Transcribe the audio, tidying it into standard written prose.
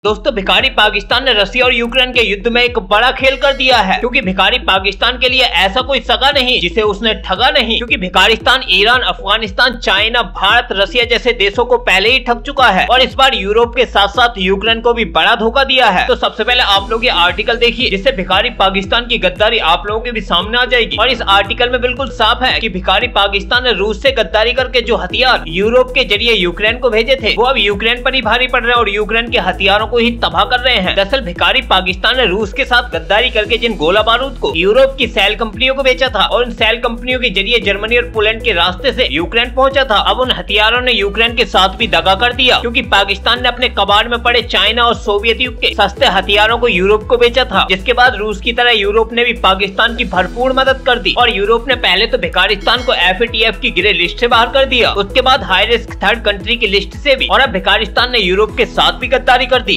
दोस्तों भिखारी पाकिस्तान ने रसिया और यूक्रेन के युद्ध में एक बड़ा खेल कर दिया है, क्योंकि भिखारी पाकिस्तान के लिए ऐसा कोई सगा नहीं जिसे उसने ठगा नहीं, क्योंकि भिखारिस्तान Iran, Afghanistan, China, Bharat, Russia जैसे देशों को पहले ही ठग चुका है और इस बार यूरोप के साथ साथ यूक्रेन को भी बड़ा धोखा दिया है। तो सबसे पहले आप लोग ये आर्टिकल देखिए, जिससे भिखारी पाकिस्तान की गद्दारी आप लोगों के भी सामने आ जाएगी। और इस आर्टिकल में बिल्कुल साफ है कि भिखारी पाकिस्तान ने रूस से गद्दारी करके जो हथियार यूरोप के जरिए यूक्रेन को भेजे थे, वो अब यूक्रेन पर ही भारी पड़ रहे हैं और यूक्रेन के हथियारों को ही तबाह कर रहे हैं। दरअसल भिखारी पाकिस्तान ने रूस के साथ गद्दारी करके जिन गोला बारूद को यूरोप की सेल कंपनियों को बेचा था और उन सेल कंपनियों के जरिए जर्मनी और पोलैंड के रास्ते से यूक्रेन पहुंचा था, अब उन हथियारों ने यूक्रेन के साथ भी दगा कर दिया, क्योंकि पाकिस्तान ने अपने कबाड़ में पड़े चाइना और सोवियत युग के सस्ते हथियारों को यूरोप को बेचा था, जिसके बाद रूस की तरह यूरोप ने भी पाकिस्तान की भरपूर मदद कर दी और यूरोप ने पहले तो भिखारिस्तान को FATF की ग्रे लिस्ट से बाहर कर दिया, उसके बाद हाई रिस्क थर्ड कंट्री की लिस्ट से भी, और अब भिखारिस्तान ने यूरोप के साथ भी गद्दारी कर दी।